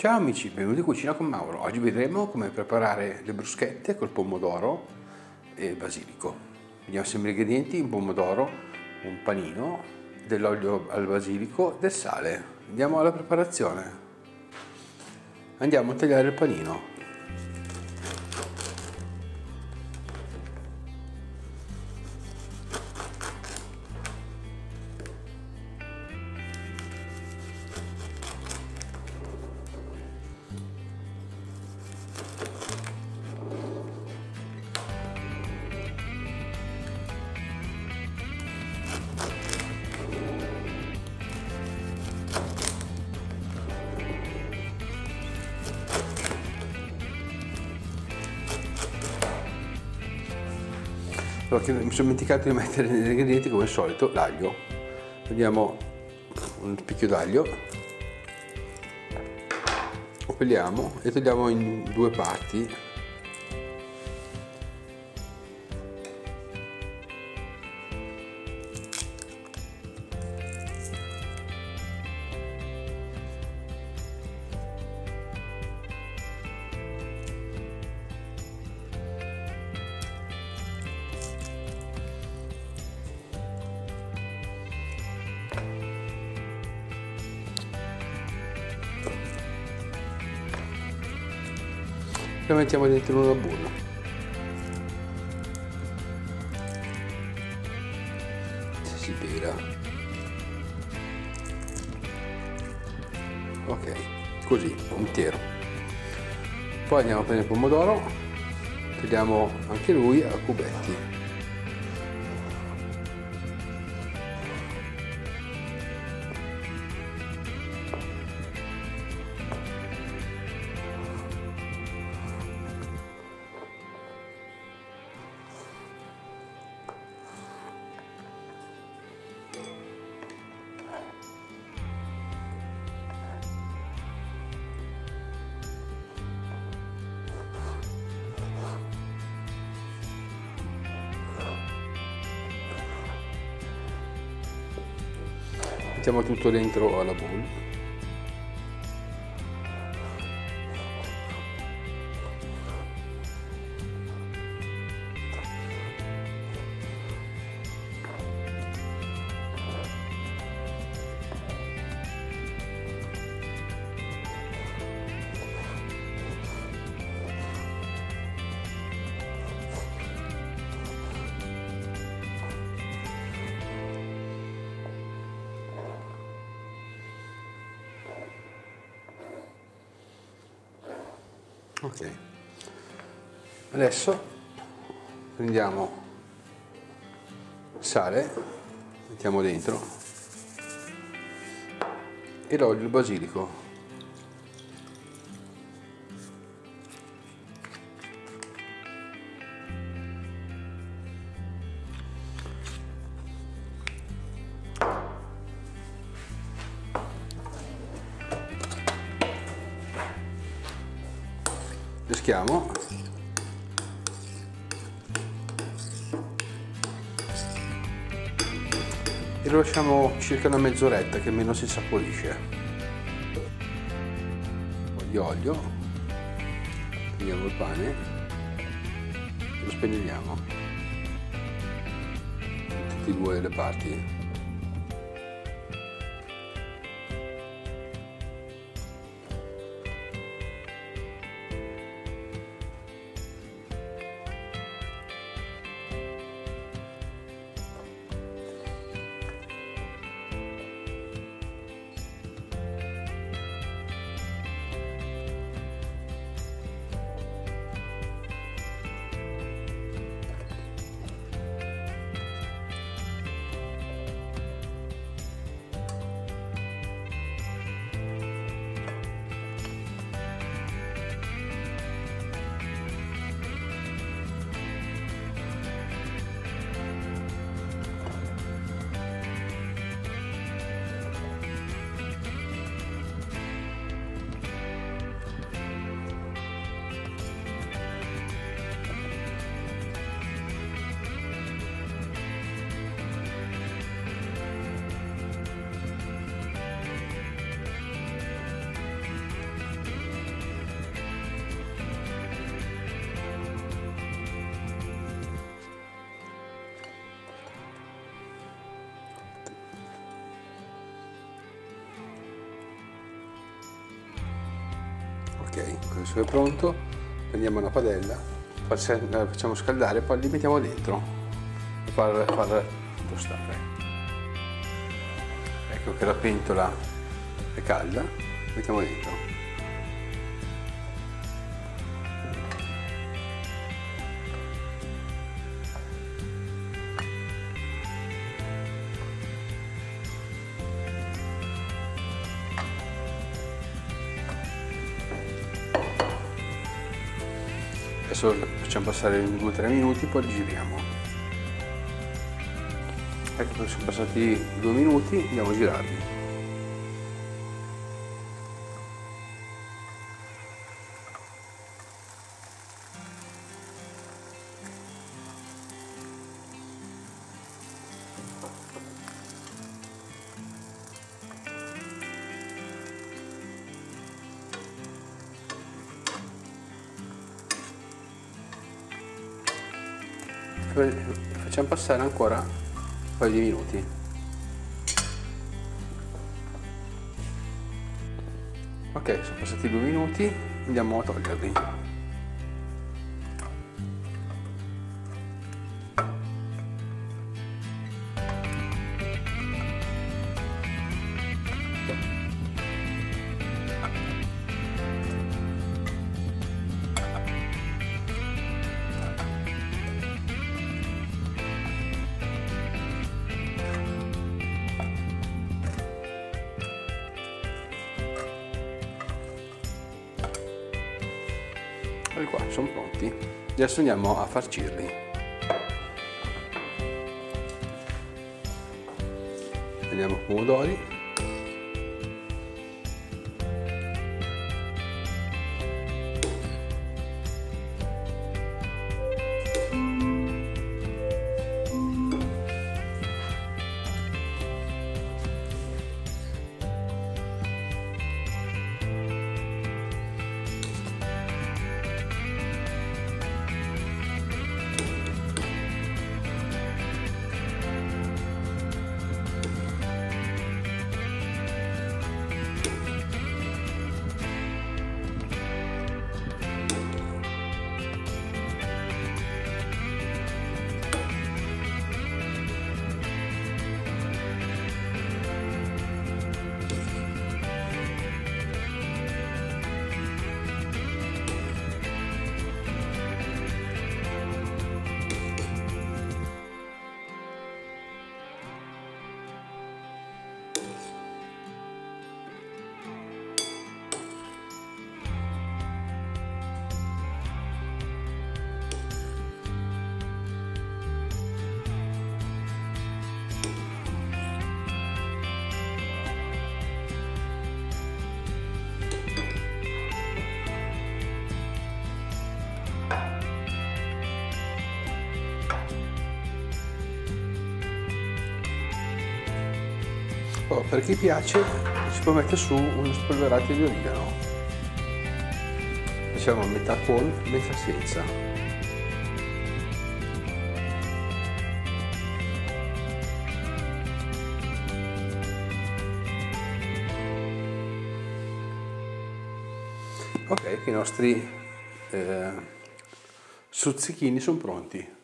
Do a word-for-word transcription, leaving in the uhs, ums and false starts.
Ciao amici, benvenuti in Cucina con Mauro. Oggi vedremo come preparare le bruschette col pomodoro e il basilico. Vediamo sempre gli ingredienti: un pomodoro, un panino, dell'olio al basilico, del sale. Andiamo alla preparazione. Andiamo a tagliare il panino. Allora, mi sono dimenticato di mettere negli ingredienti, come al solito, l'aglio. Prendiamo un spicchio d'aglio, lo pelliamo e tagliamo in due parti. Lo mettiamo dentro una bolla. Se si pela. Ok, così, intero. Poi andiamo a prendere il pomodoro, tagliamo anche lui a cubetti. Mettiamo tutto dentro alla bowl. Ok, adesso prendiamo sale, mettiamo dentro, e l'olio di basilico. Meschiamo e lo lasciamo circa una mezz'oretta che almeno si saporisce. Un po' di olio, prendiamo il pane e lo spennelliamo in tutte e due le parti. Ok, questo è pronto. Prendiamo una padella, la facciamo scaldare e poi li mettiamo dentro e far, far tostare. Ecco che la pentola è calda, mettiamo dentro. Adesso facciamo passare due tre minuti, poi li giriamo. Ecco che sono passati due minuti, andiamo a girarli. Facciamo passare ancora un paio di minuti. Ok, sono passati due minuti, andiamo a toglierli. E qua sono pronti. Adesso andiamo a farcirli. Prendiamo pomodori. Oh, per chi piace si può mettere su uno spolverato di origano. Facciamo metà con, metà senza. Ok, che i nostri eh, stuzzichini sono pronti.